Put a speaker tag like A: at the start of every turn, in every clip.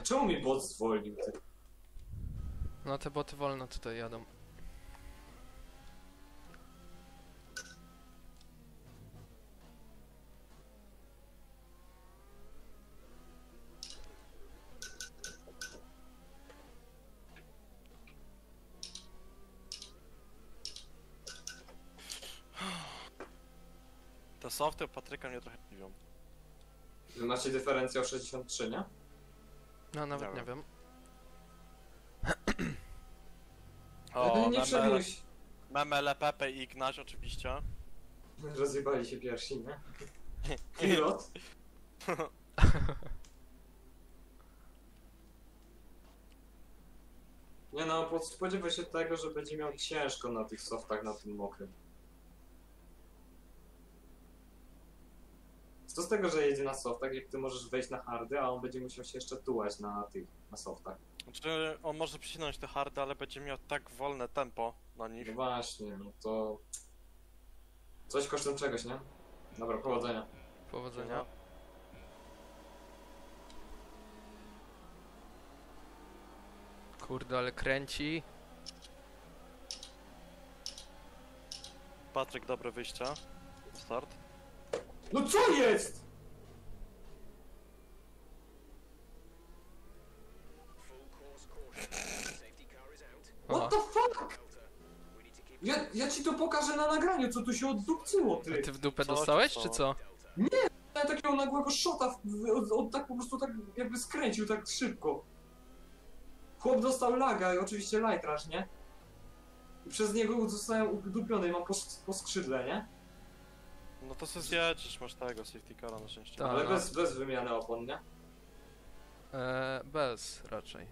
A: A czemu mi bot zwolnił, ty?
B: No te boty wolno tutaj jadą.
C: Te softy Patryka mnie trochę dziwią.
A: Wy macie dyferencjał 63, nie?
B: No nawet
C: Dobra.
B: nie wiem.
C: O,
A: Nie przebiłeś.
C: Memele, Pepe i Ignaś oczywiście.
A: Rozjebali się pierwsi, nie? Pilot. Nie no, spodziewaj się tego, że będzie miał ciężko na tych softach, na tym mokrym. Co z tego, że jedzie na softach, jak ty możesz wejść na hardy, a on będzie musiał się jeszcze tułać na tych, na softach.
C: Znaczy, on może przycinać te hardy, ale będzie miał tak wolne tempo na nich.
A: No właśnie, no to... Coś kosztem czegoś, nie? Dobra, powodzenia.
B: Powodzenia. Kurde, ale kręci.
C: Patryk, dobre wyjście. Start.
A: No co jest?!
B: O,
A: What the fuck?! Ja ci to pokażę na nagraniu, co tu się oddupcyło,
B: a
A: ty!
B: ty w dupę
C: Co?
B: dostałeś,
C: Co?
B: czy co?
A: Miałem takiego nagłego shota, on tak po prostu tak jakby skręcił tak szybko. Chłop dostał laga i oczywiście light rush, nie? I przez niego zostałem udupiony i mam po skrzydle, nie?
C: No to se zjedziesz, masz tego safety cara na szczęście.
B: Tak.
A: Ale
B: no.
A: bez wymiany opon, nie?
B: Bez raczej.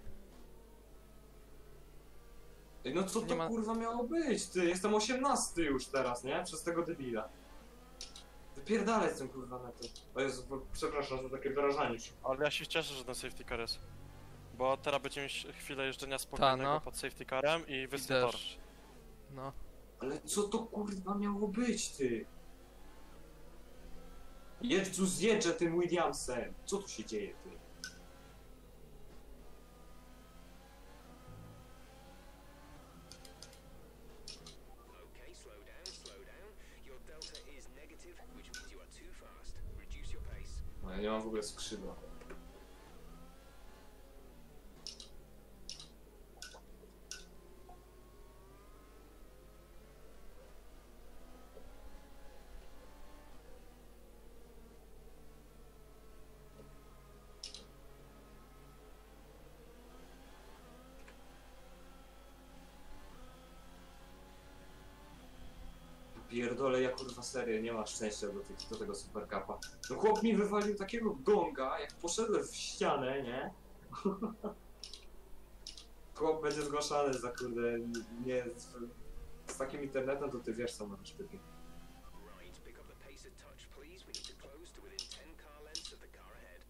A: Ej, no co
B: Nie
A: to
B: ma-
A: kurwa miało być, ty? Jestem 18 już teraz, nie? Przez tego debila. Wypierdalaj z tym kurwa na to. O Jezu, przepraszam za takie wyrażanie się.
C: Ale ja się cieszę, że ten safety car jest. Bo teraz będziemy mieć chwilę jeżdżenia spokojnego
B: no.
C: pod safety carem i
B: I
C: wysypar.
B: deszcz. No.
A: Ale co to kurwa miało być, ty? Jedź zjeżdżę tym Williamsem. Co tu się dzieje, ty?
D: Okay, slow down. Your delta is negative, which means you are too fast. Reduce your pace.
A: No ja nie mam w ogóle skrzydła. Pierdolę, ja kurwa serio, nie ma szczęścia do tego Super Cupa. No chłop mi wywalił takiego gonga, jak poszedłem w ścianę, nie? Chłop będzie zgłaszany za kurde, nie... Z takim internetem to ty wiesz co możesz typie.
D: Right, pick up the pace a touch, please. We need to close to within 10 car lengths of the car ahead.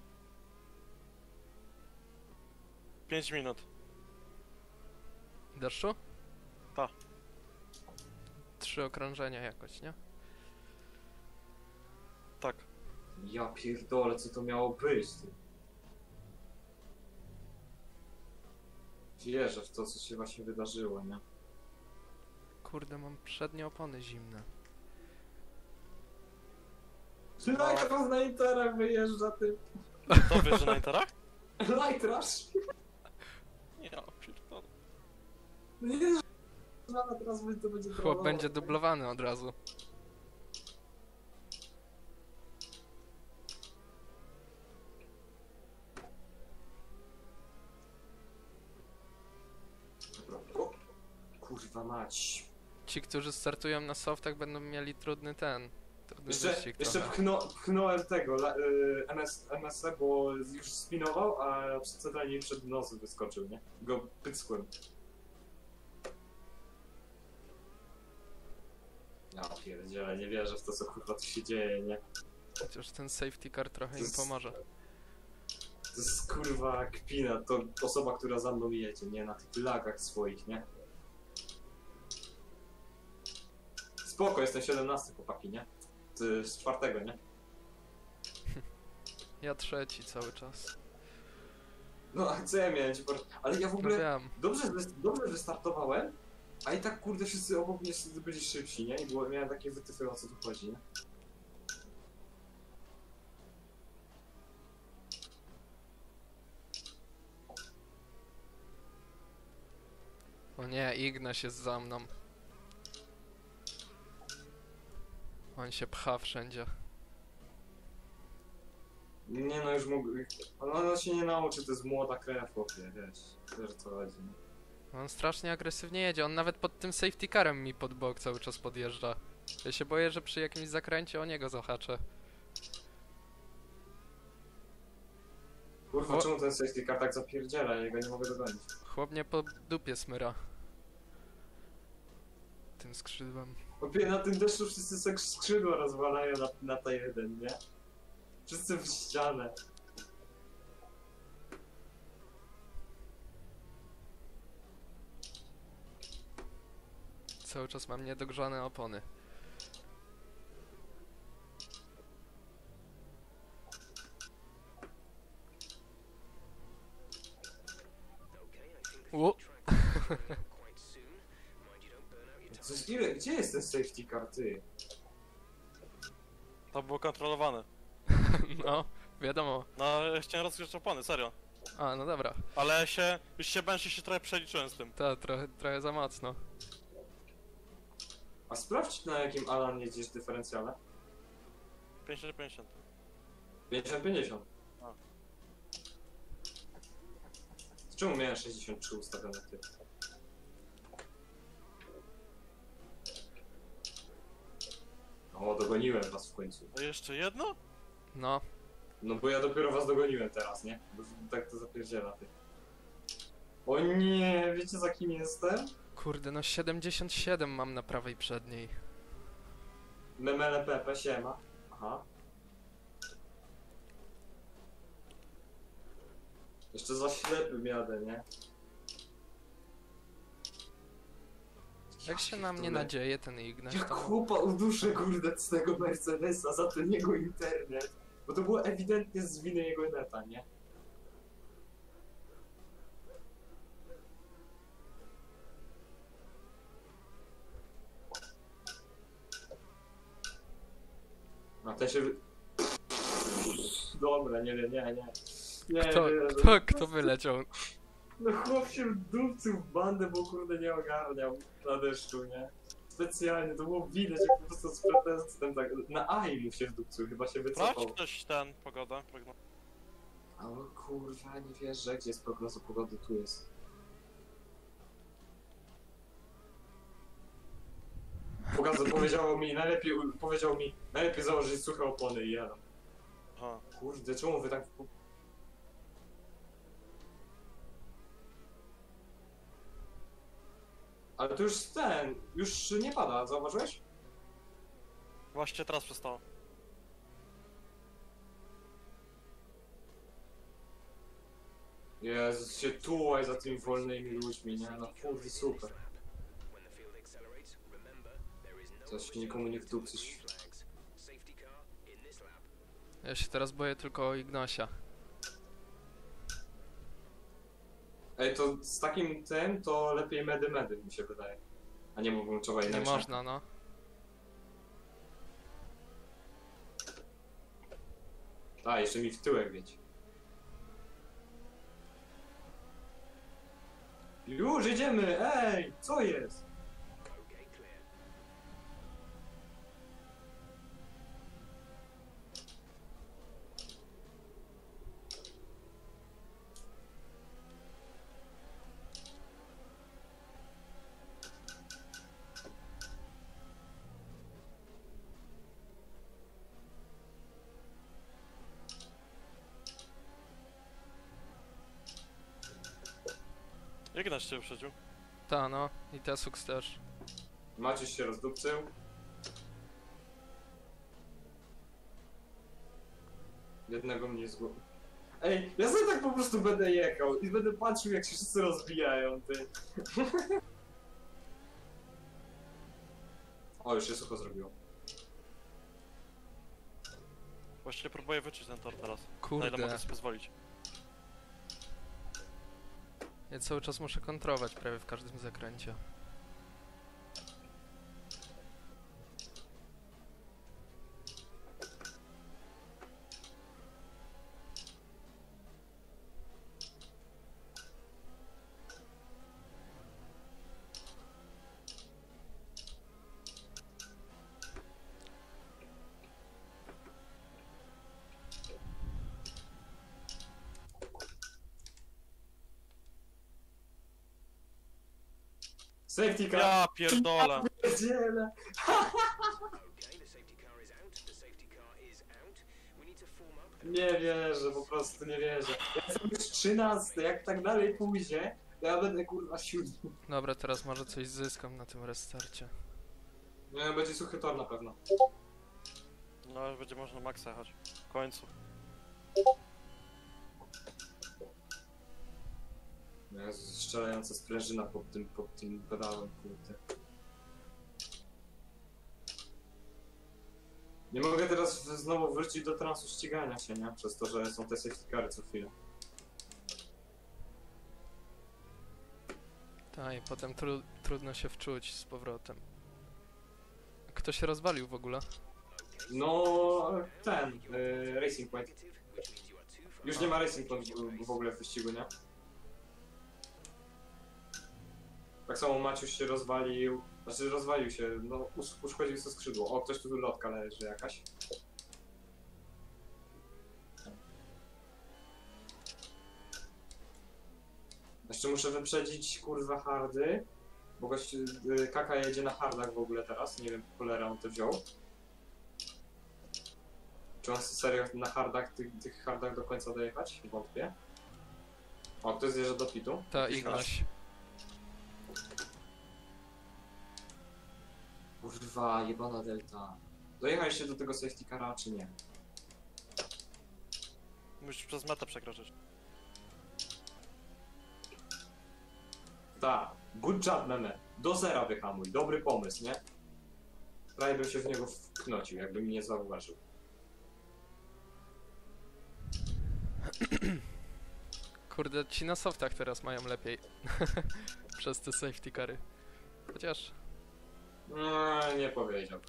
C: 5 minut.
B: Deszczu?
C: Ta.
B: 3 okrążenia jakoś, nie?
C: Tak.
A: Ja pierdolę, co to miało być, ty? Wierzę w to, co się właśnie wydarzyło, nie?
B: Kurde, mam przednie opony zimne.
A: Light Rush na interach wyjeżdża, ty.
C: To wiesz, że na interach?
A: Light Rush?
C: Ja pierdolę.
A: Nie wiesz, że teraz to będzie
B: Chłop
A: trollował,
B: będzie
A: nie?
B: dublowany od razu.
A: Dobra. O, kurwa mać.
B: Ci, którzy startują na softach, będą mieli trudny trudny
A: Jeszcze
B: wyścig trochę.
A: pchnąłem tego, MS-a, bo już spinował, a centralnie przed nosem wyskoczył, nie? Go pyckłem. Ja pierdzielę, nie wierzę w to, co kurwa tu się dzieje, nie?
B: Chociaż ten safety car trochę
A: To
B: im
A: jest-
B: pomoże.
A: To jest kurwa kpina, to osoba, która za mną jedzie, nie? Na tych lagach swoich, nie? Spoko, jestem 17, chłopaki, nie? Z 4, nie?
B: Ja trzeci cały czas.
A: No a co ja miałem ci powiedzieć? Ale ja w
B: No
A: ogóle
B: wiem.
A: dobrze wystartowałem, a i tak kurde wszyscy obok mnie byli szybsi, nie? I miałem takie wytyfy, o co tu chodzi, nie?
B: O nie, Ignaś jest za mną. On się pcha wszędzie.
A: Nie no, już mógł... Ona się nie nauczy, to jest młoda krew, chłopie, wiesz o co chodzi, nie?
B: On strasznie agresywnie jedzie, on nawet pod tym safety carem mi pod bok cały czas podjeżdża. Ja się boję, że przy jakimś zakręcie o niego zahaczę.
A: Kurwa,
B: O.
A: czemu ten safety car tak zapierdziela? Ja go nie mogę dogonić.
B: Chłop mnie po dupie smyra. Tym skrzydłem.
A: Chłopie, na tym deszczu wszyscy sobie skrzydła rozwalają na T1, nie? Wszyscy w ścianę.
B: Cały czas mam niedogrzane opony.
D: Okay, I think the
B: Wo-
D: track is coming up quite soon. Mind you don't burn out your
A: Coś,
D: tyres.
A: gdzie jest ten safety car, ty?
C: To było kontrolowane.
B: No, wiadomo.
C: No, ja chciałem rozgrzać opony, serio.
B: A, no dobra.
C: Ale już się trochę przeliczyłem z tym.
B: To trochę za mocno.
A: A sprawdź, na jakim Alan jedziesz dyferencjale.
C: 50-50.
A: 50-50.
C: A.
A: Czemu miałem 63 ustawione, ty? O, dogoniłem was w końcu.
C: A jeszcze jedno?
B: No,
A: No bo ja dopiero was dogoniłem teraz, nie? Bo tak to zapierdziela, ty. O nie, wiecie za kim jestem?
B: kurde, no 77 mam na prawej przedniej.
A: Memele Pepe, siema. Aha. Jeszcze za ślepym jadę, nie?
B: Jak się na mnie nadzieje ten Ignaś,
A: Jak
B: to...
A: chłopa uduszę, kurde, z tego Mercedesa za ten jego internet. Bo to było ewidentnie z winy jego neta, nie? A ten się... Dobra, nie. Nie,
B: Kto wyleciał?
A: No chłop się wdupcył w bandę, bo kurde nie ogarniał na deszczu, nie? Specjalnie, to było widać, jak po prostu z pretenstem tak... Na AI mu się wdupcył, chyba się wycofał.
C: Sprawdź ktoś pogodę.
A: O kurwa, nie wierzę, gdzie jest prognoza pogody, tu jest. Powiedział mi, najlepiej założyć suche opony i jadę.
C: Aha.
A: Kurde, czemu wy tak... Ale to już nie pada, zauważyłeś?
C: Właśnie teraz przestało.
A: Jezus, się tułaj za tymi wolnymi ludźmi, nie? No kurde, super.
D: When the field accelerates, remember there is no
A: Coś nikomu nie wdupcyć.
D: flags. Safety car in this lap.
B: Ja się teraz boję tylko o Ignasia.
A: Ej, to z takim tym, to lepiej medy mi się wydaje. A nie pomarańczowa i
B: Nie można, no.
A: A, jeszcze mi w tyłek wieć. Już jedziemy, ej, co jest?
D: Okay, clear.
C: Jak nas cię wyprzedził?
B: Ta, no. I Tesux też.
A: Maciuś się rozdupcył. Jednego mnie zgubił. Ej, ja sobie tak po prostu będę jechał i będę patrzył, jak się wszyscy rozbijają, ty. O, już się sucho zrobiło.
C: Właściwie próbuję wyczuć ten tor teraz. Na ile mogę
B: Kurde.
C: sobie pozwolić.
B: Ja cały czas muszę kontrolować prawie w każdym zakręcie.
A: Safety car!
C: Ja pierdolę.
A: Pierdziele.
D: Okay, the safety car is out. The safety car is out. We need to form up.
A: Nie wierzę, po prostu nie wierzę. Ja jestem już 13, jak tak dalej pójdzie, to ja będę kurwa 7.
B: Dobra, teraz może coś zyskam na tym restarcie.
A: Nie, będzie suchy tor na pewno.
C: No już będzie można maksa jechać. W końcu.
A: Jezus, strzelająca sprężyna pod tym pedałem, kurde. Nie mogę teraz znowu wrócić do transu ścigania się, nie? Przez to, że są te safety cary co chwilę.
B: Tak, i potem trudno się wczuć z powrotem. Kto się rozwalił w ogóle?
A: No, ten, Racing Point. Już nie ma Racing Point w ogóle w wyścigu, nie? Tak samo Maciuś się rozwalił, znaczy rozwalił się, no uszkodził sobie skrzydło. O, ktoś tu lotka leży jakaś. Jeszcze muszę wyprzedzić kurwa hardy, bo gość Kaka jedzie na hardach w ogóle teraz, nie wiem cholera on to wziął. Czy on serio na hardach, tych hardach do końca dojechać? Wątpię. O, ktoś zjeżdża do pitu.
B: Ta
A: Jakiś
B: Ignaś.
A: Kurwa, jebana delta. Dojechaliście do tego safety cara, czy nie?
C: Musisz przez metę przekroczyć.
A: Tak, good job meme. Do zera wyhamuj, dobry pomysł, nie? Prawie bym się w niego wknocił, jakby mi nie zauważył.
B: Kurde, ci na softach teraz mają lepiej. Przez te safety cary. Chociaż...
A: Nie powiedziałbym.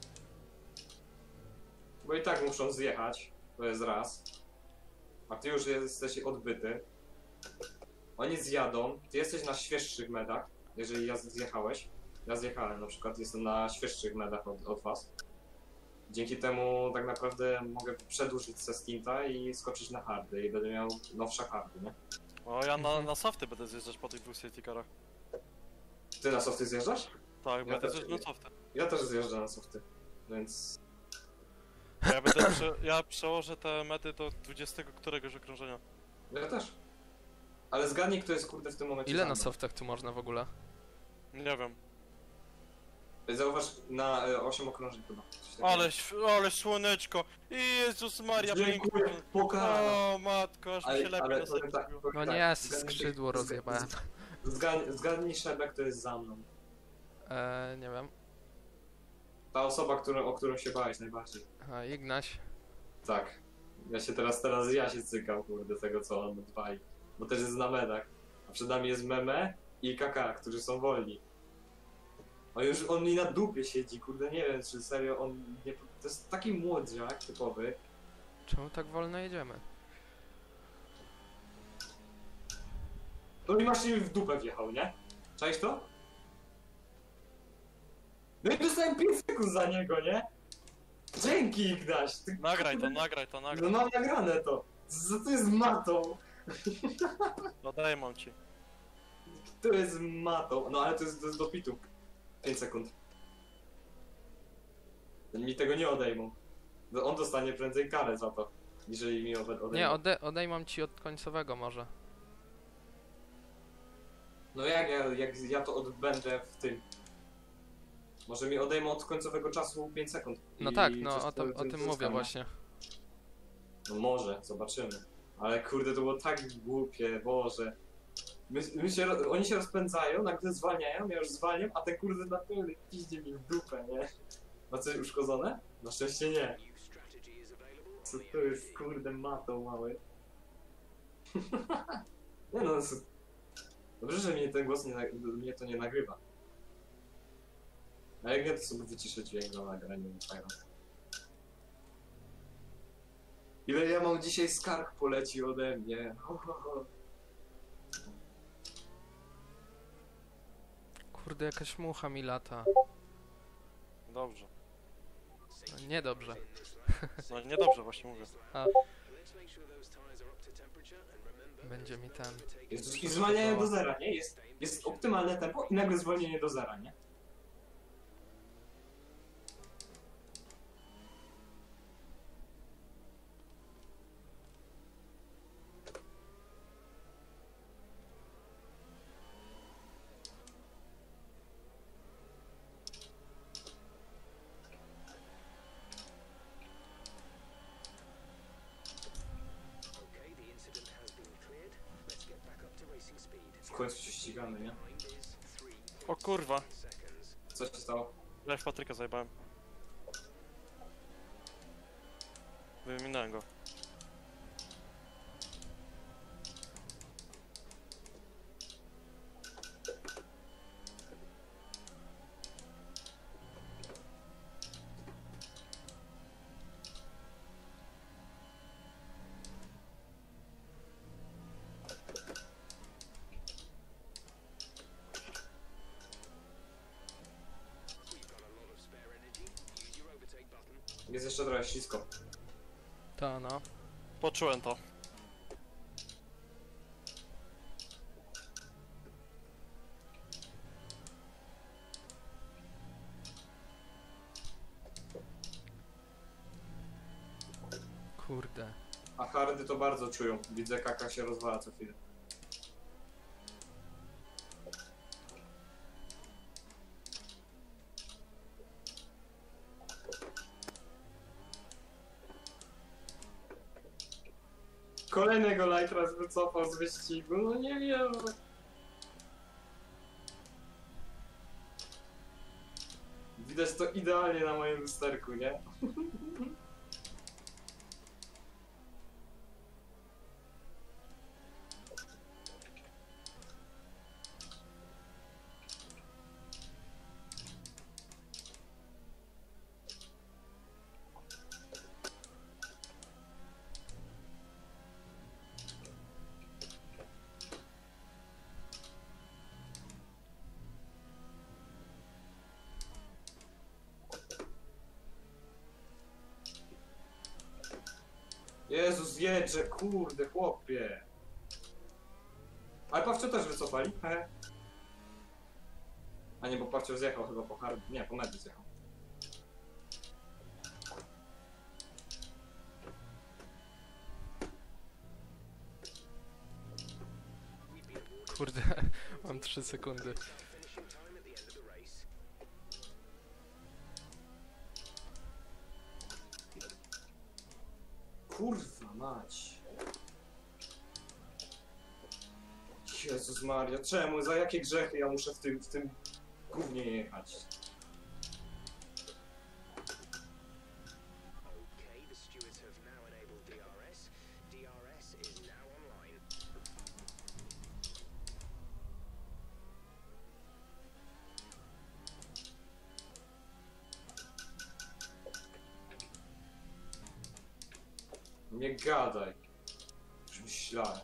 A: Bo i tak muszą zjechać, to jest raz. A ty już jesteś odbyty. Oni zjadą, ty jesteś na świeższych medach, jeżeli zjechałeś. Ja zjechałem na przykład, jestem na świeższych medach od was. Dzięki temu tak naprawdę mogę przedłużyć se stinta i skoczyć na hardy i będę miał nowsze hardy, nie?
C: O, ja na softy będę zjeżdżać po tych dwóch safety carach.
A: Ty na softy zjeżdżasz?
C: Tak,
A: Ja
C: będę
A: też
C: zjeżdżał na softy.
A: Ja też zjeżdżam na softy, więc...
C: Ja ja przełożę te mety do 20 któregoś okrążenia.
A: Ja też. Ale zgadnij, kto jest kurde w tym momencie
B: Ile
A: za
B: na
A: mną.
B: softach tu można w ogóle?
C: Nie wiem.
A: Zauważ, na 8 okrążeń chyba. Coś takiego.
C: Ale słoneczko! Jezus Maria,
A: Dziękuję,
C: pięknie.
A: pokara.
C: O matko, aż mi się lepiej na sobie zrobiło.
B: No
A: tak,
B: nie,
A: zgadnij-
B: skrzydło rozjebałem.
A: Zgadnij Szebek, kto jest za mną.
B: Nie wiem.
A: Ta osoba, o którą się bałeś najbardziej.
B: A, Ignaś.
A: Tak. Ja się teraz ja się cykam, kurde, tego co on dbaj. Bo też jest na medach. A przed nami jest Meme i Kaka, którzy są wolni. On mi na dupie siedzi, kurde, nie wiem, czy serio on nie... To jest taki młodziak typowy.
B: Czemu tak wolno jedziemy?
A: No i właśnie w dupę wjechał, nie? Czaisz to? No i dostałem 5 sekund za niego, nie? Dzięki, Ignaś! Ty,
C: Nagraj to, nagraj to,
A: no
C: nagraj.
A: mam nagrane to! Co to jest matą?
C: No daj mam ci.
A: To jest matą. No ale to jest do pitu. 5 sekund. Mi tego nie odejmą. On dostanie prędzej karę za to, jeżeli mi odejmą.
B: Nie, odejmą ci od końcowego może.
A: No jak ja to odbędę w tym? Może mi odejmą od końcowego czasu 5 sekund.
B: No
A: I
B: tak,
A: coś
B: no o
A: to-
B: tym
A: zyskam,
B: mówię
A: nie?
B: właśnie.
A: No może, zobaczymy. Ale kurde, to było tak głupie, Boże. Oni się rozpędzają, nagle zwalniają, ja już zwalniam, a ten kurde na pełny piździe mi w dupę, nie? Ma coś uszkodzone? Na szczęście nie.
D: New strategy is available
A: Co
D: on the
A: to jest kurde matą mały? Nie no, Dobrze, że mnie ten głos mnie to nie nagrywa. A jak nie, to sobie wyciszę dźwięk na nagraniu. Fajne. Ile ja mam dzisiaj skarg poleci ode mnie. Ho, ho, ho.
B: Kurde, jakaś mucha mi lata.
C: Dobrze.
B: No, niedobrze.
C: No niedobrze właśnie mówię.
B: Będzie mi ten...
A: Jest i zwalnianie do zera, nie? Jest optymalne tempo i nagle zwolnienie do zera, nie?
D: Okay, the incident has been cleared. Let's get back up to racing speed.
A: W końcu się ścigamy, nie?
D: Time is 3
C: O kurwa.
D: seconds.
A: Co się stało?
C: Ja w Patryka zajebałem. Wyminąłem go.
D: We've got a lot of spare energy. Use your overtake button.
A: Jest jeszcze trochę ślisko.
B: Ta, no.
C: Poczułem to.
B: Kurde.
A: A hardy to bardzo czują. Widzę, kaka się rozwala co chwilę. Kolejnego Lightras wycofał z wyścigu, no nie wiem. Widać to idealnie na moim lusterku, nie? Jezus, jedże, kurde, chłopie. Ale Pawcio też wycofali? Hehe. A nie, bo Pawcio zjechał chyba po hard... Nie, po medy zjechał.
B: Kurde, mam 3 sekundy.
D: Finishing time at the end of the race.
A: Kurwa mać. Jezus Maria, czemu? Za jakie grzechy ja muszę w tym gównie jechać?
D: Okay, the stewards have now enabled DRS. DRS is now online.
A: Nie gadaj. Już myślałem.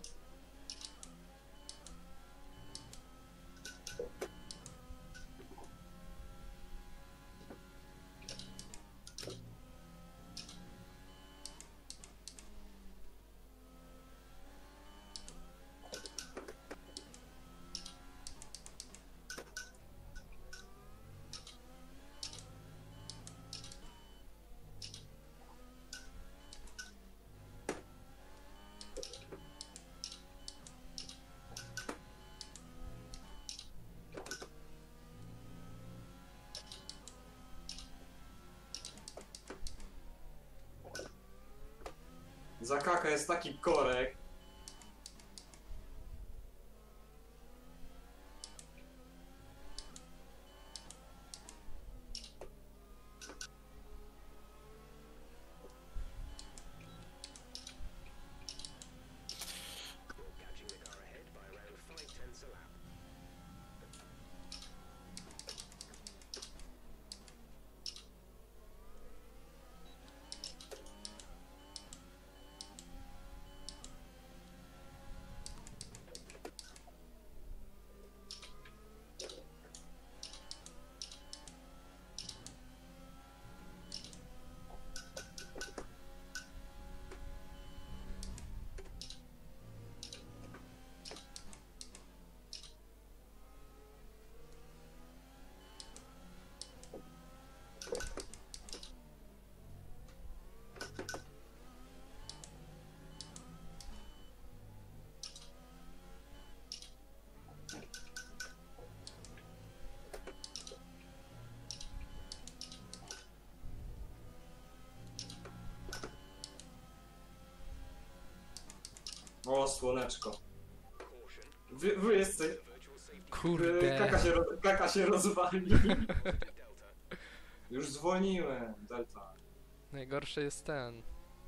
A: Za kaka jest taki korek.
D: You're catching the car ahead by around 5 tenths a lap.
A: słoneczko.
D: Caution.
A: Wy jesteś...
D: Virtual safety
B: Kurde.
A: Kaka się rozwali.
D: Delta.
A: Już zwolniłem, Delta.
B: Najgorszy jest ten.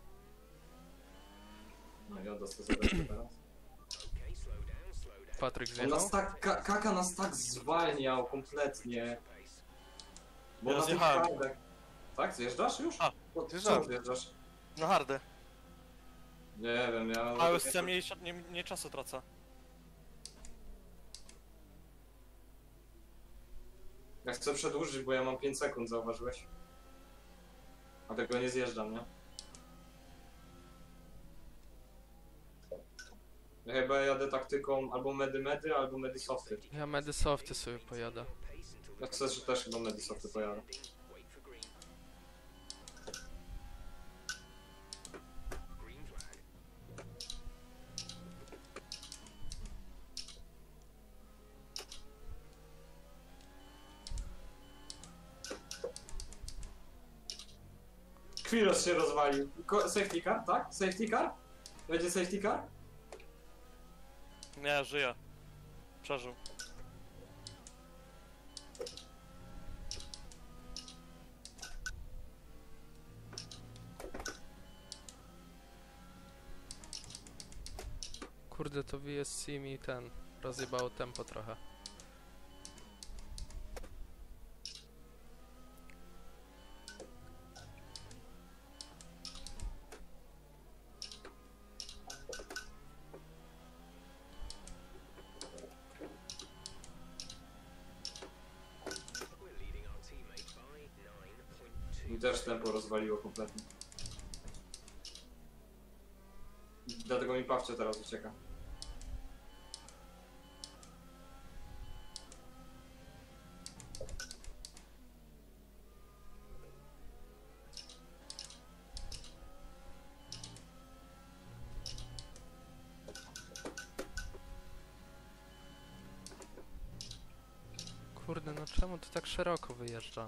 A: No ja dostosuję teraz.
D: Okay, slow down, slow down.
B: Patryk
A: On
B: zjechał.
A: nas tak, Kaka nas tak zwalniał kompletnie.
D: Pace.
A: Bo
C: Ja
A: na tych
C: zjechałem.
A: hardach... Tak? Zjeżdżasz już?
C: A,
A: Co
C: zjeżdżałem.
A: zjeżdżasz?
C: Na hardę.
A: Nie wiem, ja...
C: A już chcę mniej czasu tracę.
A: Ja chcę przedłużyć, bo ja mam 5 sekund, zauważyłeś? A tego nie zjeżdżam, nie? Ja chyba jadę taktyką albo medy, albo medisofty.
B: Ja medysofty sobie pojadę.
A: Ja chcę, że też chyba medisofty pojadę.
D: Wait for green. Green flag.
A: Kwiros się rozwalił. Safety car, tak? Safety car? Będzie safety car?
C: Nie, żyję. Przeżył.
B: Kurde, to VSC mi ten rozjebało tempo trochę.
D: We're leading our teammate by 9.2.
A: Mi też tempo rozwaliło kompletnie. Dlatego mi Pawcio teraz ucieka.
B: Kurde, no czemu to tak szeroko wyjeżdżam?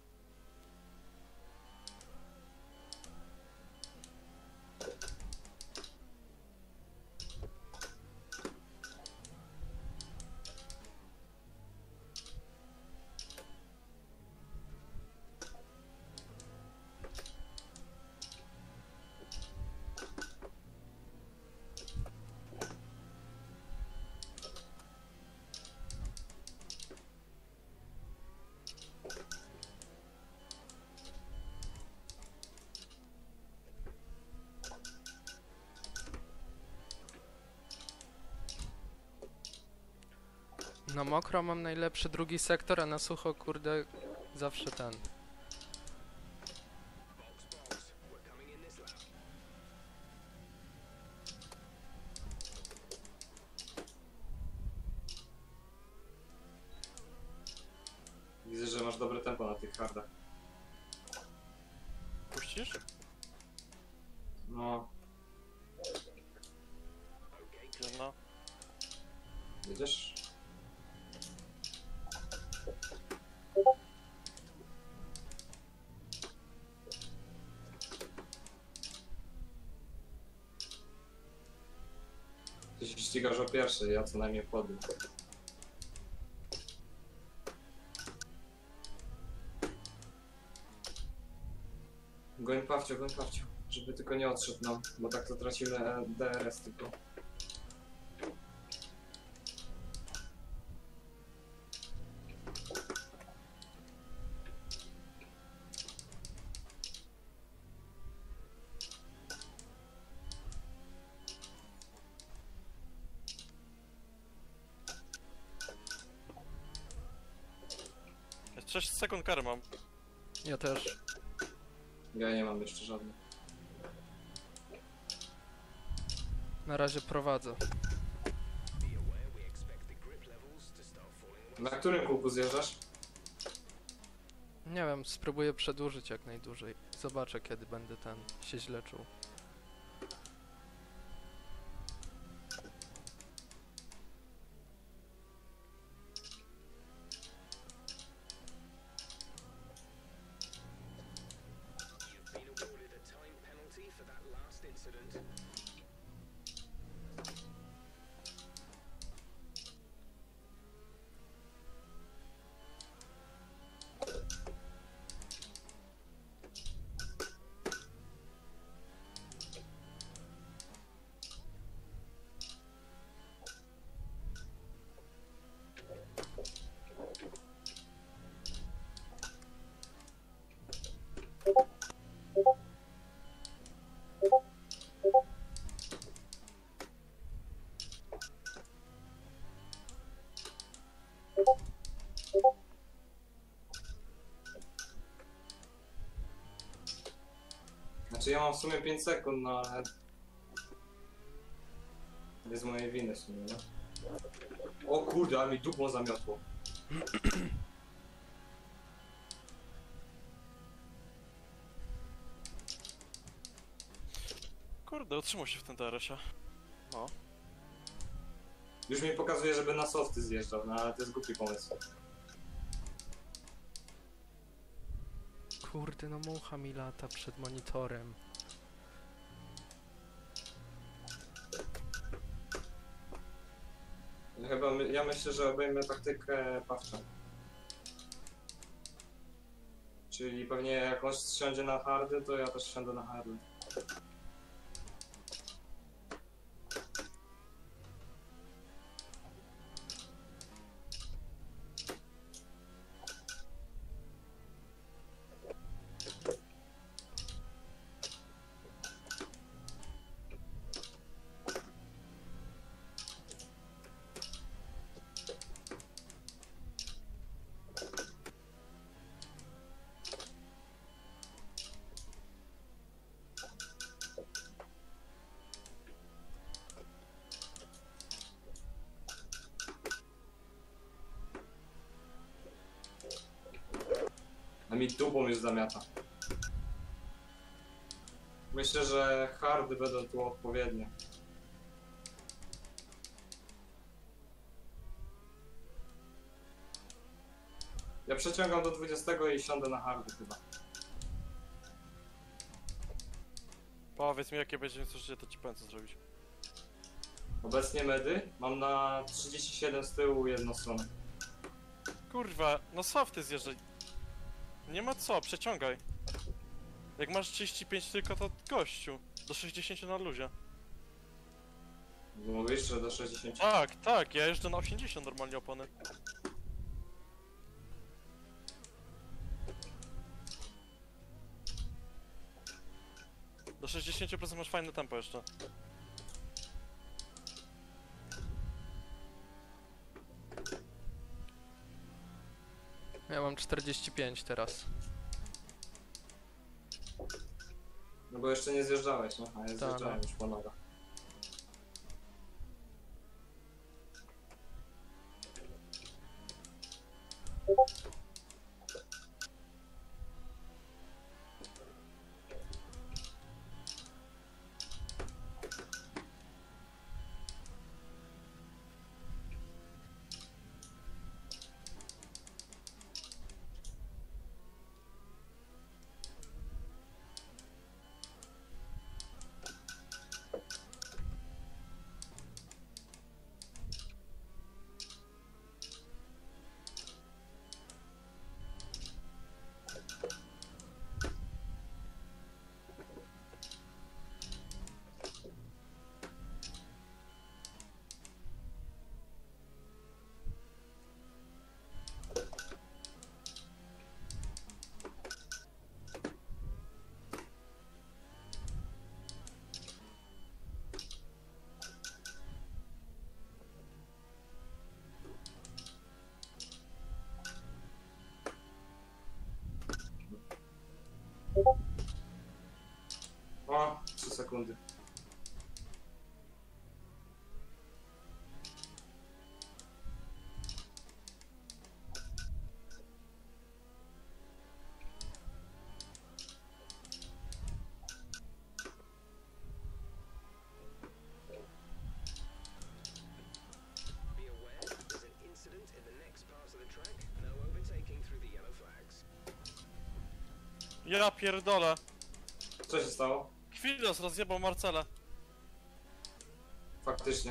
B: Na mokro mam najlepszy drugi sektor, a na sucho, kurde, zawsze ten.
D: Box, box. We're coming in this lap.
A: Widzę, że masz dobre tempo na tych hardach.
C: Puścisz?
A: No,
D: Okay,
C: No.
A: jedziesz? Ty się ścigasz o pierwszy, ja co najmniej podium. Goń Pawcio, żeby tylko nie odszedł nam, bo tak to tracimy DRS tylko.
C: Jest 6 sekund kary mam.
B: Ja też.
A: Ja nie mam jeszcze żadnych.
B: Na razie prowadzę.
D: be aware we expect the grip levels to start falling away.
A: Na którym kółku zjeżdżasz?
B: Nie wiem, spróbuję przedłużyć jak najdłużej. Zobaczę, kiedy będę ten się źle czuł.
D: You've been awarded a time penalty for that last incident.
A: Znaczy ja mam w sumie 5 sekund, no ale... Nie z mojej winy w sumie, nie? O kurde, ale mi dupło zamiotło.
C: Kurde, utrzymał się w tym DRS-ie. No.
A: Już mi pokazuje, żeby na softy zjeżdżał, no ale to jest głupi pomysł.
B: Kurde, no mucha mi lata przed monitorem.
A: Chyba ja myślę, że obejmę taktykę Pawcza. Czyli pewnie jak on siądzie na hardy, to ja też siądę na hardy. A mi dupą już zamiata. Myślę, że hardy będą tu odpowiednie. Ja przeciągam do 20 i siądę na hardy chyba.
C: Powiedz mi, jakie będzie zużycie, to ci powiem co zrobić.
A: Obecnie medy mam na 37 z tyłu jedną stronę.
C: Kurwa, no softy zjeżdżaj. Nie ma co, przeciągaj. Jak masz 35 tylko, to gościu. Do 60 na luzie.
A: Mówisz, że do 60?
C: Tak, tak, ja jeżdżę na 80 normalnie opony. Do 60% masz fajne tempo jeszcze.
B: Ja mam 45 teraz.
A: No bo jeszcze nie zjeżdżałeś, no? A ja zjeżdżałem
B: no.
A: już po nogach. O, 3 sekundy.
D: Be aware, there's an incident in the next part of the track. No overtaking through the yellow flags.
C: Ja pierdolę.
A: Co się stało?
C: Chwilos rozjebał Marcela.
A: Faktycznie.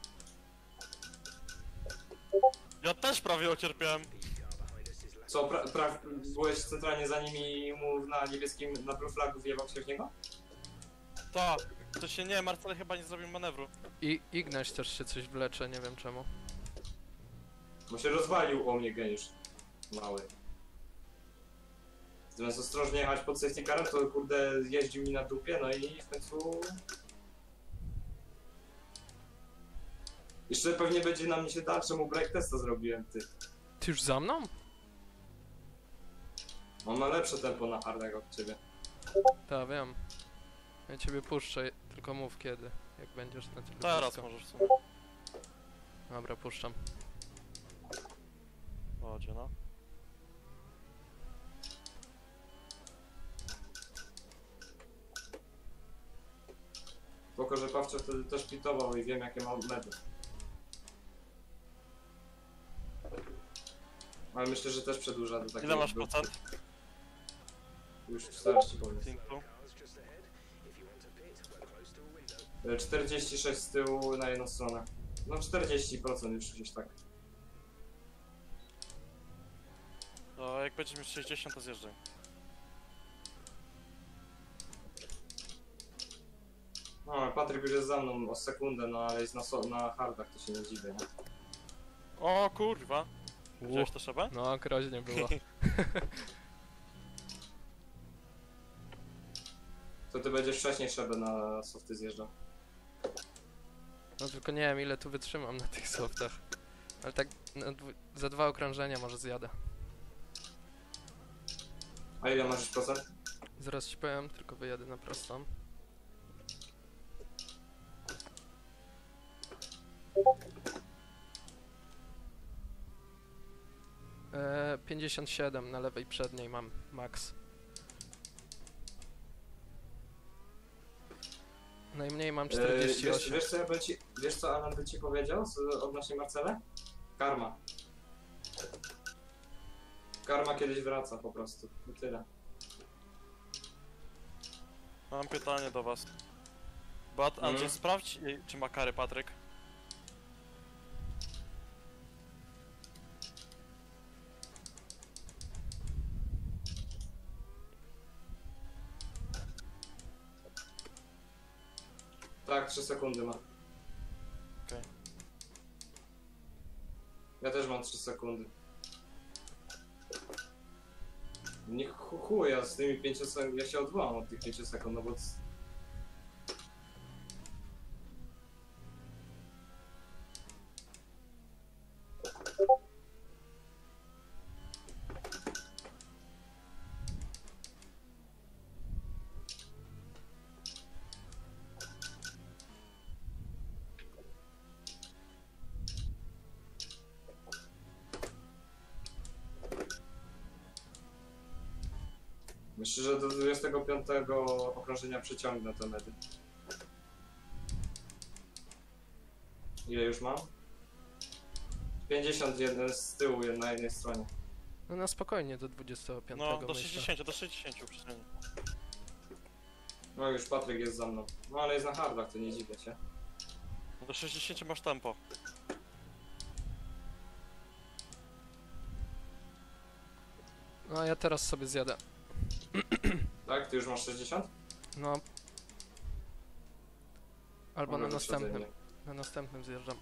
C: Ja też prawie ocierpiałem.
D: The car behind us is lacking.
A: Co, byłeś centralnie za nimi i mu na niebieskim, na blue flagu wjebał się w niego?
C: Tak. To się nie, Marcel chyba nie zrobił manewru.
B: I Ignaś też się coś wlecze, nie wiem czemu.
A: Bo się rozwalił o mnie geniusz. Mały. Zamiast ostrożnie jechać pod safety carem, to kurde jeździł mi na dupie, no i w końcu... Jeszcze pewnie będzie na mnie się dać, czemu break testa zrobiłem, ty.
B: Ty już za mną?
A: On ma lepsze tempo na hardego od ciebie.
B: Tak, wiem. Ja ciebie puszczę, tylko mów kiedy, jak będziesz na tyle
C: Teraz
B: blisko.
C: możesz w sumie.
B: Dobra, puszczam.
C: Chodź, no.
A: Spoko, że Pawcio wtedy też pitował i wiem jakie mam medy. Ale myślę, że też przedłuża do takiego.
C: Ile masz procent?
A: Już 40 powiem.
C: Tinku?
A: 46 z tyłu na jedną stronę. No 40% już gdzieś tak.
C: To jak będziesz mieć 60, to zjeżdżaj.
A: No, Patryk już jest za mną o sekundę, no ale jest na hardach, to się nie dziwię, nie?
C: O kurwa! Widziałeś to szebę?
B: No, groźnie było.
A: To ty będziesz wcześniej szebę na softy zjeżdżał.
B: No tylko nie wiem ile tu wytrzymam na tych softach. Ale tak za 2 okrążenia może zjadę.
A: A ile masz już procent?
B: Zaraz ci powiem, tylko wyjadę na prostą. Eee, 57 na lewej przedniej mam max. Najmniej mam 48.
A: Wiesz co, wiesz co Alan by ci powiedział odnośnie Marcele? Karma. Karma kiedyś wraca po prostu. I tyle.
C: Mam pytanie do was. Andrzej, sprawdź, czy ma kary Patryk.
A: Tak, 3 sekundy ma.
C: Okej.
A: Ja też mam 3 sekundy. Nie chuja z tymi 5 sekund, ja się odwołam od tych 5 sekund, no bo... Myślę, że do 25 okrążenia przyciągnę te medy. Ile już mam? 51 z tyłu na jednej stronie.
B: No na spokojnie do 25
C: No, do
B: myślę.
C: 60, do 60 przynajmniej.
A: No już Patryk jest za mną. No ale jest na hardach, to nie dziwię się.
C: Do 60 masz tempo.
B: No ja teraz sobie zjadę.
A: Tak? Ty już masz 60?
B: No. Albo
A: Mamy
B: na następnym.
A: wyprzedzenie.
B: Na następnym zjeżdżam.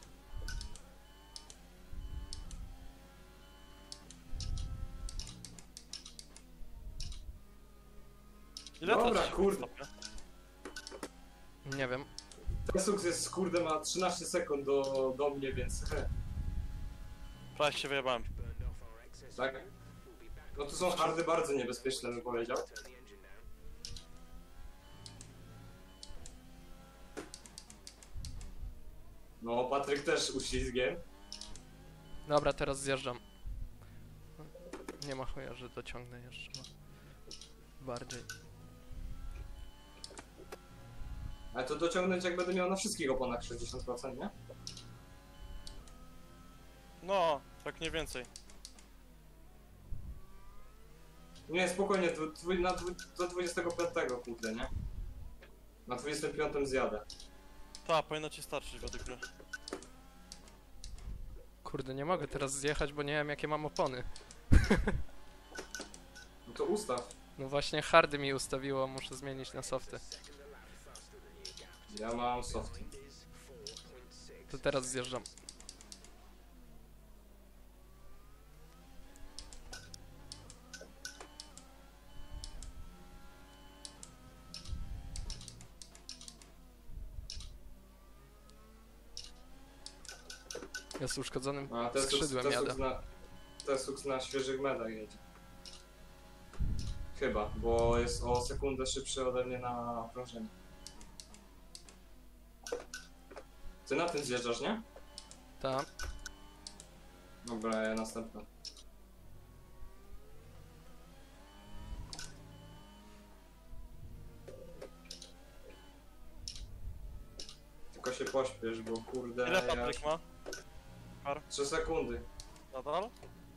C: Ile
A: Dobra,
C: tracisz?
A: kurde.
B: Nie wiem.
A: Ten sukces, kurde, ma 13 sekund do mnie, więc...
C: Prawie się wyjebałem.
A: Tak? No to są hardy bardzo niebezpieczne, bym powiedział. No, Patryk też uślizgiem.
B: Dobra, teraz zjeżdżam. Nie ma chuja, że dociągnę jeszcze. No. Bardziej.
A: Ale to dociągnąć jak będę miał na wszystkich oponach 60%, nie?
C: No, tak mniej więcej.
A: Nie, spokojnie, do 25, kurde, nie? Na 25 zjadę.
C: Ta, powinno ci starczyć według mnie.
B: Kurde, nie mogę teraz zjechać, bo nie wiem jakie mam opony.
A: No to ustaw.
B: No właśnie hardy mi ustawiło, muszę zmienić na softy.
A: Ja mam softy.
B: To teraz zjeżdżam. Ja z uszkodzonym
A: A
B: skrzydłem jadę.
A: Tesux na świeżych medach jedzie. Chyba, bo jest o sekundę szybszy ode mnie na okrążeniu. Ty na tym zjeżdżasz, nie?
B: Tam.
A: Dobra, ja następny. Tylko się pośpiesz, bo kurde,
C: Ile
A: ja...
C: Patryk ma?
A: 3 sekundy.
C: Nadal?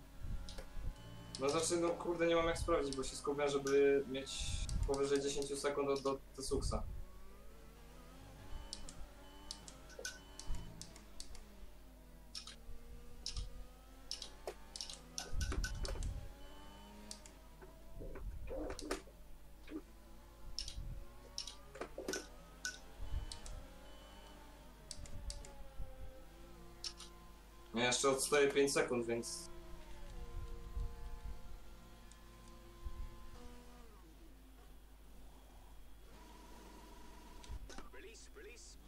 A: No znaczy, no kurde, nie mam jak sprawdzić, bo się skupiam, żeby mieć powyżej 10 sekund do Tesuksa. Ja jeszcze odstoję 5 sekund, więc...
D: Release, release.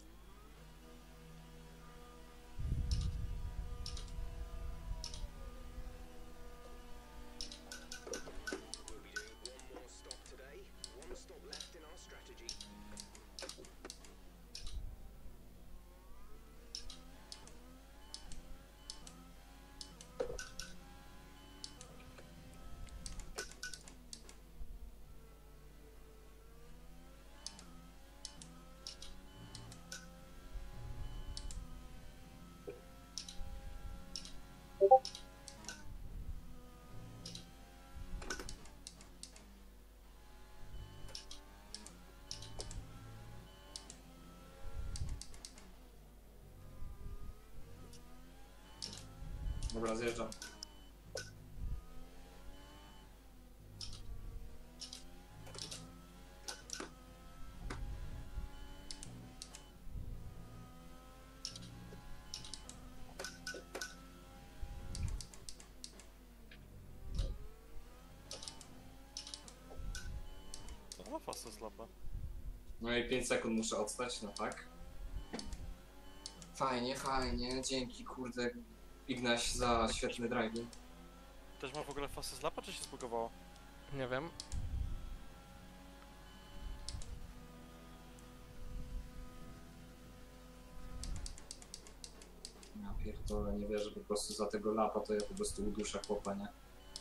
D: We'll be doing one more stop today. One stop left in our strategy.
A: Dobra, zjeżdżam.
C: To ma fastest slapa.
A: No i 5 sekund muszę odstać, no tak. Fajnie, fajnie, dzięki kurde Ignaś za świetny driving.
C: Też ma w ogóle fastest slapa, czy się zbugowało?
B: Nie wiem.
A: Ja pierdolę, nie wierzę po prostu za tego lapa, to ja po prostu uduszę chłopa, nie?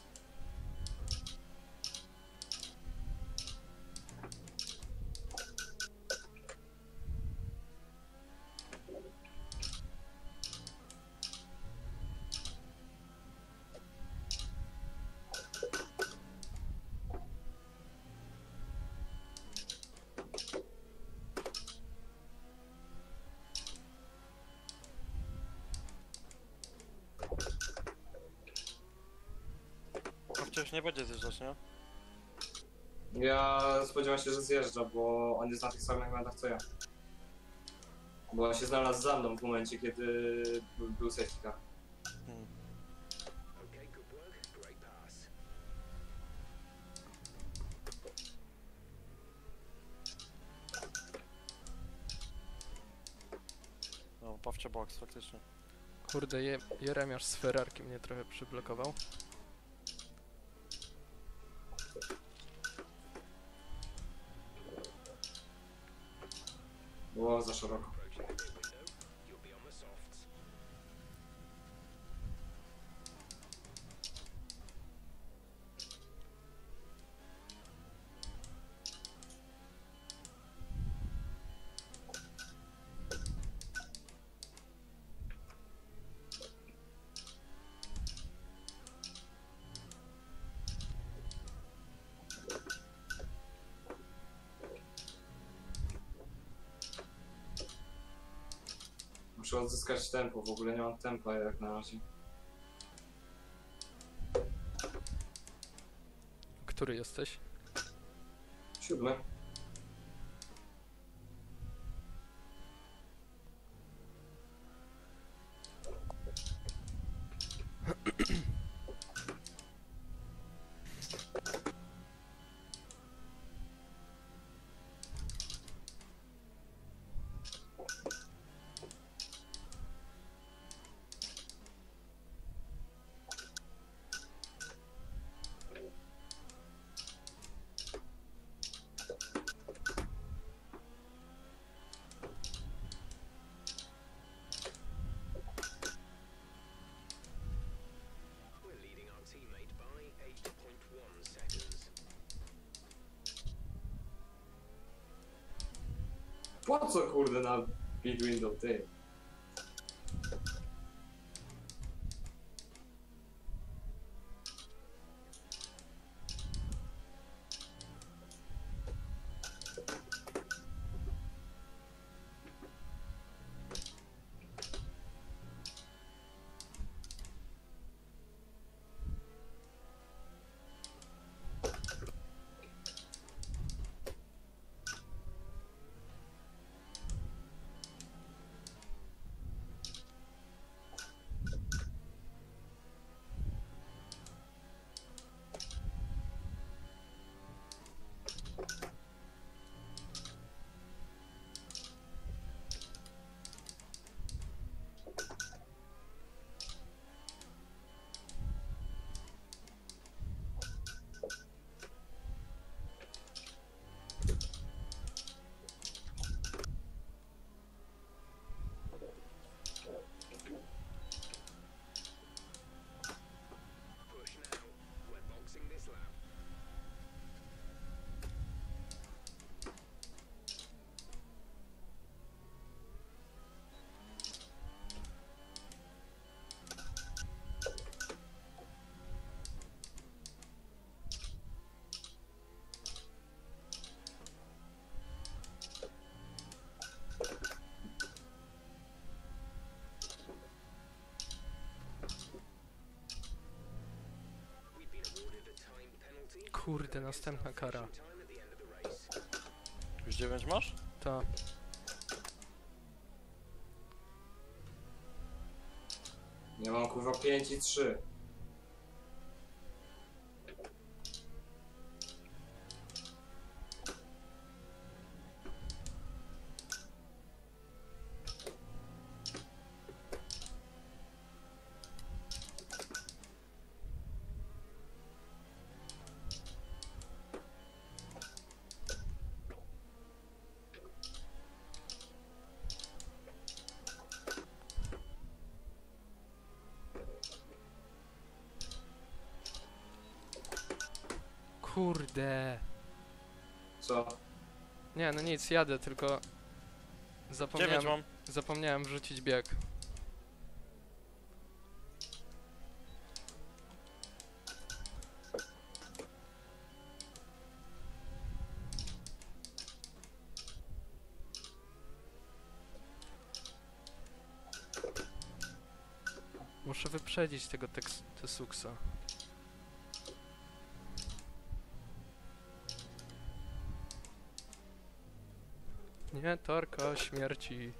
C: No wciąż nie będzie zjeżdżać, nie?
A: Ja spodziewam się, że zjeżdża, bo on jest na tych samych momentach co ja. Bo on się znalazł za mną w momencie, kiedy był safety car.
C: Hmm.
D: Okay, good work. Great pass.
C: No, Pawcie box, faktycznie.
B: Kurde, Jeremiasz z Ferrarki mnie trochę przyblokował.
A: Było za szeroko.
D: Approaching the pit window. You'll be on the softs.
A: Muszę odzyskać tempo, w ogóle nie mam tempa jak na razie.
B: Który jesteś?
A: 7. Po co kurde na Big Window, ty?
D: Push now. We're boxing this lap. We've been awarded a time penalty.
B: Kurde, następna kara.
D: Time at the end of the race.
C: Już 9 masz?
B: Ta.
A: Ja mam kurwa 5 i 3.
B: Kurde.
A: Co?
B: Nie, no nic, jadę, tylko
C: 9
B: zapomniałem,
C: mam.
B: zapomniałem wrzucić bieg. Muszę wyprzedzić tego Tesuksa. Nie, torka śmierci.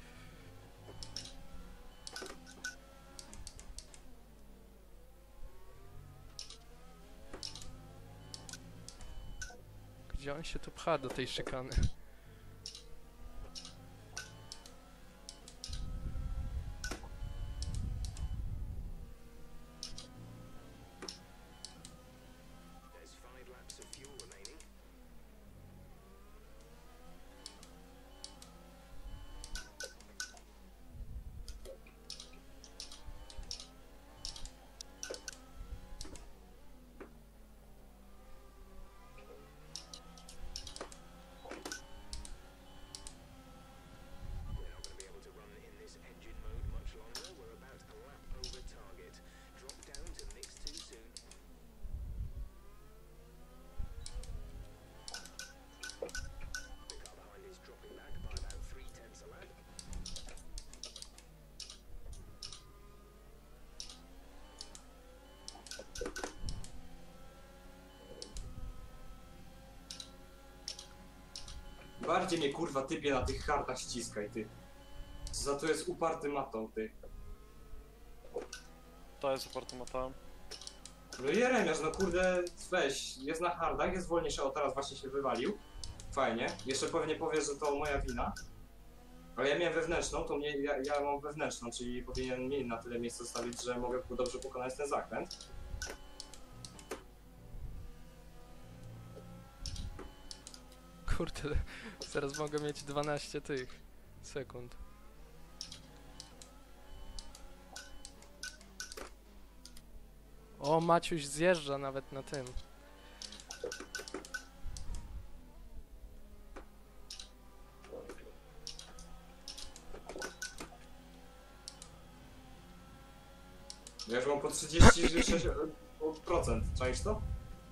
B: Gdzie on się tu pcha do tej szykany?
D: There's 5 laps of fuel remaining. We're not going to be able to run in this engine mode much longer. We're about a lap over target. Drop down to mix too soon. The car behind is dropping back by about 3/10 a lap.
A: Bardziej mnie kurwa typie na tych hardach ściskaj, ty. Za to jest uparty matą, ty.
C: To jest apartamentem.
A: No Jeremiasz, no kurde, weź, jest na hardach, jest wolniejszy, o teraz właśnie się wywalił. Fajnie. Jeszcze pewnie powie, że to moja wina. Ale ja miałem wewnętrzną, to mnie, ja mam wewnętrzną, czyli powinien mi na tyle miejsca zostawić, że mogę dobrze pokonać ten zakręt.
B: Kurde, zaraz mogę mieć 12 tych sekund. O, Maciuś zjeżdża nawet na tym.
A: Ja już mam po 36%, czaisz to?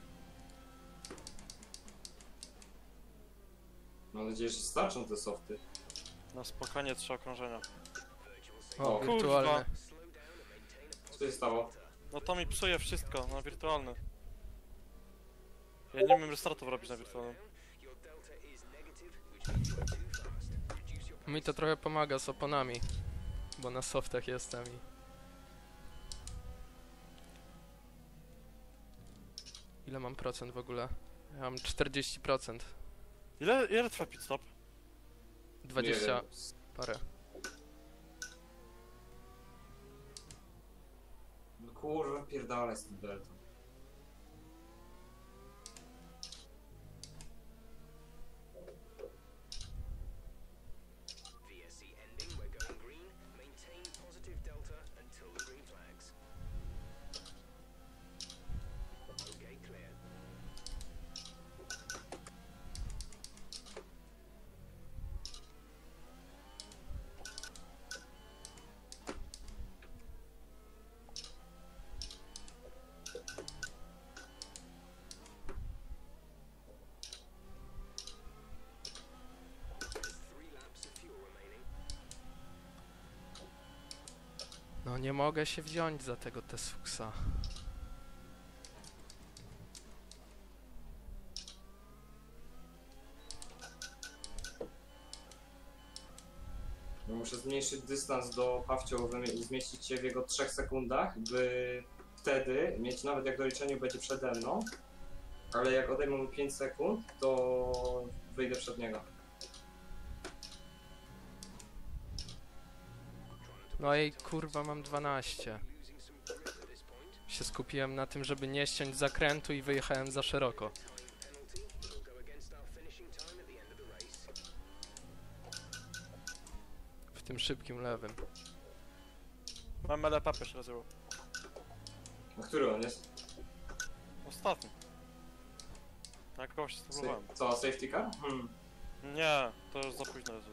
A: Mam nadzieję, że starczą te softy.
C: Na spokojnie 3 okrążenia.
B: O,
A: O,
B: wirtualny.
A: Co się stało?
C: No to mi psuje wszystko na wirtualny. Ja nie umiem restartów robić na wirtualnym.
B: Mi to trochę pomaga z oponami, bo na softach jestem i... Ile mam procent w ogóle? Ja mam 40%.
C: Ile trwa pit stop?
B: 20
A: Nie wiem.
B: parę.
A: No kurwa, pierdolę z tym deltą.
D: VSC ending, we're going green. Maintain positive delta until the green flags. Okay, clear. There's 3 laps of fuel remaining.
B: No nie mogę się wziąć za tego Tesuksa.
A: No muszę zmniejszyć dystans do Pawcio, zmieścić się w jego 3 sekundach, by wtedy mieć, nawet jak doliczeniu będzie przede mną, ale jak odejmę mu 5 sekund, to wyjdę przed niego.
B: No i kurwa mam 12. Się skupiłem na tym, żeby nie ściąć zakrętu i wyjechałem za szeroko.
D: Penalty will go against our finishing time at the end of the race.
B: W tym szybkim lewym.
C: Mam LPP się nazywał.
A: A który on jest?
C: Ostatni. Na kogoś spróbowałem.
A: Co, safety car?
C: Nie, to już za późno jest.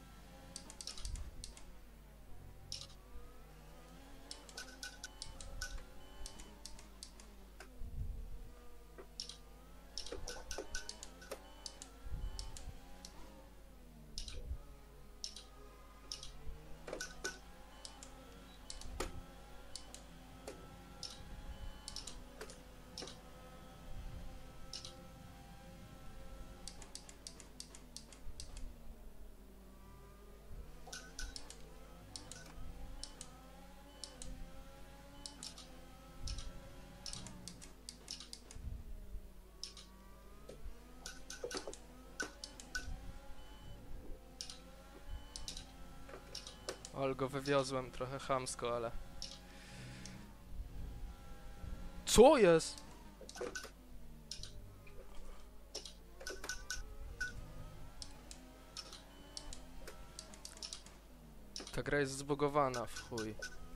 B: Ale go wywiozłem trochę chamsko, ale... Co jest? Ta gra jest zbugowana w chuj.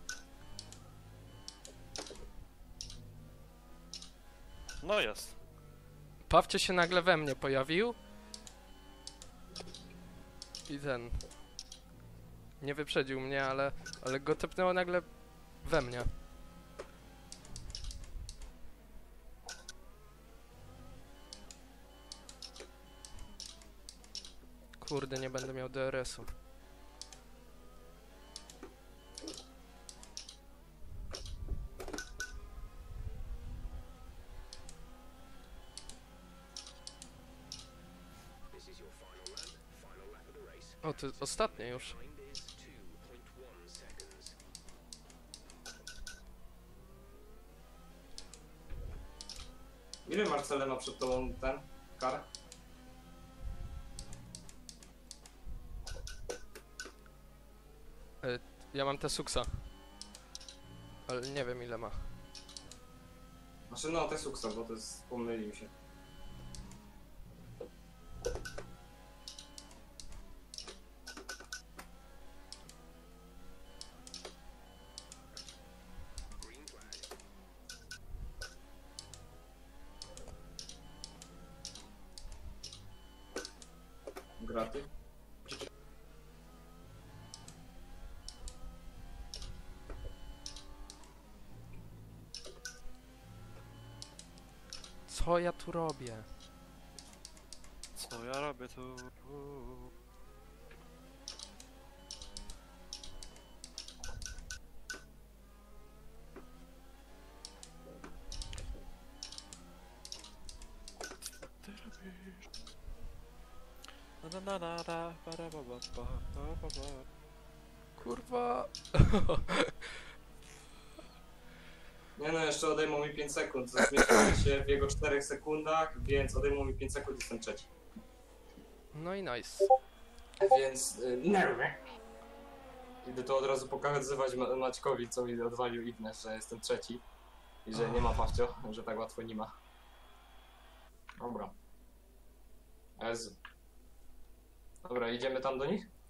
C: No jest.
B: Pawcie się nagle we mnie pojawił. I ten... Nie wyprzedził mnie, ale go tepnęło nagle we mnie. Kurde, nie będę miał DRS-u.
D: This is your final lap of the race.
B: O, to ostatnie już.
D: Time is 2.1 seconds.
A: Ile Marcele ma przed tobą ten kar?
B: Ja mam Tesuksa. Ale nie wiem ile ma.
A: Znaczy no, te suksa, bo to jest, pomylił się.
D: Green flag.
A: Graty.
B: Co ja tu robię?
C: Co ja robię tu? Ty robisz? Na na na na para ba ba ba ba ba ba.
B: Kurwa.
A: Nie no, jeszcze odejmą mi 5 sekund. Zmieściłem się w jego 4 sekundach, więc odejmą mi 5 sekund i jestem trzeci.
B: No i nice.
A: Więc... Idę to od razu pokazywać Maćkowi, co mi odwalił Ignaś, że jestem trzeci. I że nie ma Pawcio, że tak łatwo nie ma. Dobra. Jezu. Dobra, idziemy tam do nich?